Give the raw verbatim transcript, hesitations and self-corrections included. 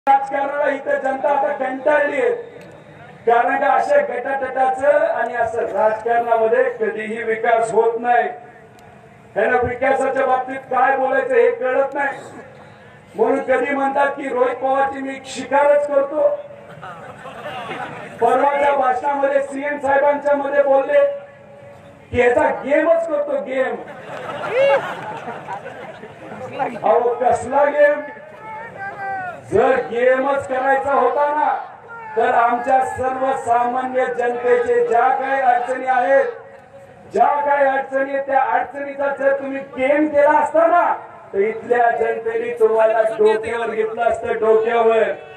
राजकारणाला इथं जनता आता कंटाळली आहे, कारण का अशा गटाटटाचं आणि असं राजकारणामध्ये कधीही विकास होत नाही. त्यांना विकासाच्या बाबतीत काय बोलायचं हे कळत नाही, म्हणून कधी म्हणतात की रोहित पवारची मी शिकारच करतो. परवाच्या भाषणामध्ये सीएम साहेबांच्या मध्ये बोलले की याचा गेमच करतो, गेम. अहो कसला गेम? जर गेमच करायचा होता ना तर आमच्या सर्वसामान्य जनतेचे ज्या काही अडचणी आहेत, ज्या काही अडचणी त्या अडचणीचा जर तुम्ही गेम केला असता ना तर इथल्या जनतेने तुम्हाला डोक्यावर घेतलं असतं, डोक्यावर.